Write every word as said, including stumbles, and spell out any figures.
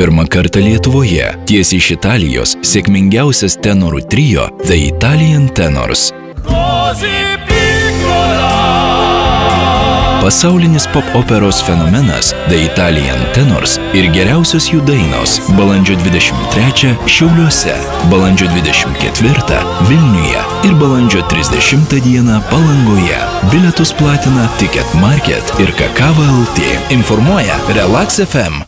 Pirmą kartą Lietuvoje, tiesiai iš Italijos, sėkmingiausias tenorų trio The Italian Tenors. Pasaulinis pop-operos fenomenas The Italian Tenors ir geriausios jų dainos balandžio dvidešimt trečią Šiauliuose, balandžio dvidešimt ketvirtą Vilniuje ir balandžio trisdešimtą dieną Palangoje. Bilietus platina Ticket Market ir Kakava L T. Informuoja Relax F M.